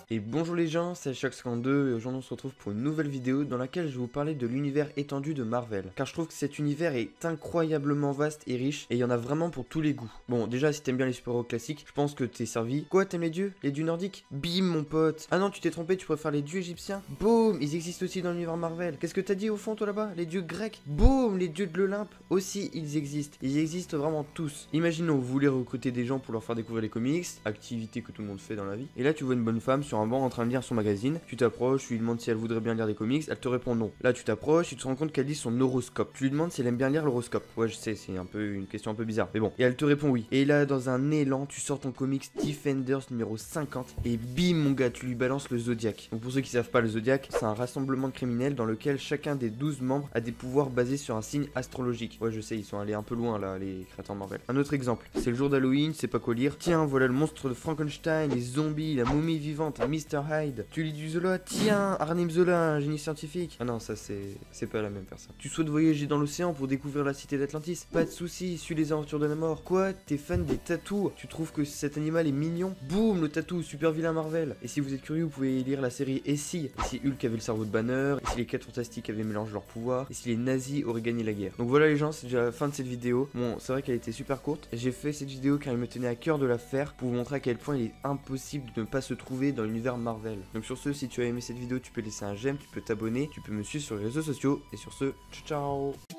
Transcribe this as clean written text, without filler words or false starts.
Et bonjour les gens, c'est Shock52 et aujourd'hui on se retrouve pour une nouvelle vidéo dans laquelle je vais vous parler de l'univers étendu de Marvel. Car je trouve que cet univers est incroyablement vaste et riche et il y en a vraiment pour tous les goûts. Bon, déjà si t'aimes bien les super-héros classiques, je pense que t'es servi. Quoi, t'aimes les dieux? Les dieux nordiques? Bim mon pote. Ah non, tu t'es trompé, tu préfères les dieux égyptiens? Boum, ils existent aussi dans l'univers Marvel. Qu'est-ce que t'as dit au fond toi là-bas? Les dieux grecs? Boum, les dieux de l'Olympe aussi ils existent. Ils existent vraiment tous. Imaginons, vous voulez recruter des gens pour leur faire découvrir les comics, activité que tout le monde fait dans la vie. Et là tu vois une bonne femme sur un banc en train de lire son magazine, tu t'approches, tu lui demandes si elle voudrait bien lire des comics, elle te répond non. Là tu t'approches, tu te rends compte qu'elle lit son horoscope. Tu lui demandes si elle aime bien lire l'horoscope. Ouais je sais, c'est un peu une question un peu bizarre, mais bon. Et elle te répond oui. Et là dans un élan, tu sors ton comics Defenders numéro 50 et bim mon gars, tu lui balances le Zodiac. Donc pour ceux qui savent pas, le Zodiac, c'est un rassemblement de criminels dans lequel chacun des 12 membres a des pouvoirs basés sur un signe astrologique. Ouais je sais, ils sont allés un peu loin là, les créateurs de Marvel. Un autre exemple, c'est le jour d'Halloween, c'est pas quoi lire. Tiens, voilà le monstre de Frankenstein, les zombies, la momie vivante, Mr. Hyde. Tu lis du Zola, tiens, Arnim Zola, un génie scientifique. Ah non, ça c'est pas la même personne. Tu souhaites voyager dans l'océan pour découvrir la cité d'Atlantis? Pas de soucis, suis les aventures de la mort. Quoi, t'es fan des tatous? Tu trouves que cet animal est mignon? Boum, le tatou, super vilain Marvel. Et si vous êtes curieux, vous pouvez lire la série Et si Hulk avait le cerveau de Banner, et si les 4 fantastiques avaient mélangé leurs pouvoirs, et si les nazis auraient gagné la guerre. Donc voilà les gens, c'est déjà la fin de cette vidéo. Bon, c'est vrai qu'elle était super courte. J'ai fait cette vidéo car il me tenait à cœur de la faire pour vous montrer à quel point il est impossible de ne pas se trouver dans l'univers Marvel. Donc sur ce, si tu as aimé cette vidéo, tu peux laisser un j'aime, tu peux t'abonner, tu peux me suivre sur les réseaux sociaux. Et sur ce, ciao ciao.